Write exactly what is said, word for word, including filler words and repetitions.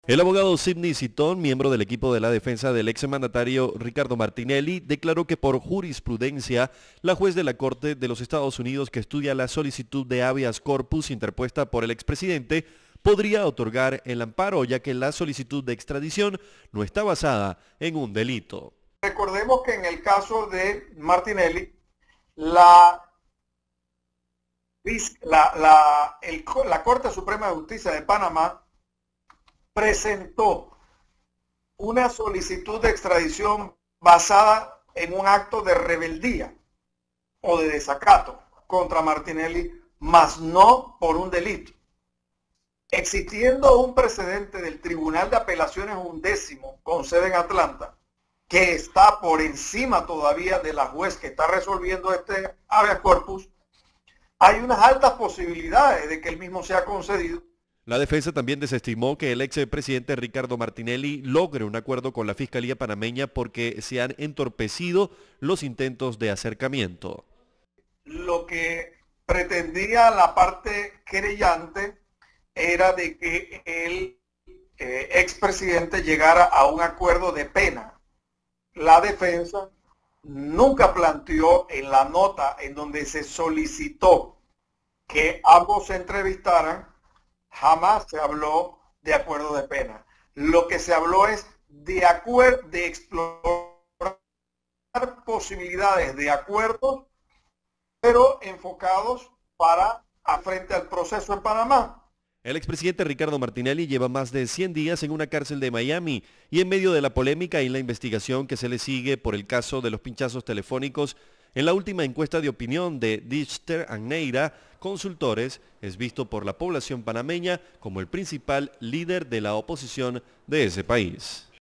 El abogado Sidney Citón, miembro del equipo de la defensa del exmandatario Ricardo Martinelli, declaró que por jurisprudencia, la juez de la Corte de los Estados Unidos que estudia la solicitud de habeas corpus interpuesta por el expresidente podría otorgar el amparo, ya que la solicitud de extradición no está basada en un delito. Recordemos que en el caso de Martinelli, la, la, la, el, la Corte Suprema de Justicia de Panamá presentó una solicitud de extradición basada en un acto de rebeldía o de desacato contra Martinelli, mas no por un delito. Existiendo un precedente del Tribunal de Apelaciones Undécimo con sede en Atlanta, que está por encima todavía de la juez que está resolviendo este habeas corpus, hay unas altas posibilidades de que el mismo sea concedido. La defensa también desestimó que el expresidente Ricardo Martinelli logre un acuerdo con la Fiscalía panameña porque se han entorpecido los intentos de acercamiento. Lo que pretendía la parte querellante era de que el eh, expresidente llegara a un acuerdo de pena. La defensa nunca planteó en la nota en donde se solicitó que ambos se entrevistaran, jamás se habló de acuerdo de pena. Lo que se habló es de acuerdo, de explorar posibilidades de acuerdos, pero enfocados para a frente al proceso en Panamá. El expresidente Ricardo Martinelli lleva más de cien días en una cárcel de Miami y en medio de la polémica y la investigación que se le sigue por el caso de los pinchazos telefónicos, en la última encuesta de opinión de Dichter and Neira Consultores, es visto por la población panameña como el principal líder de la oposición de ese país.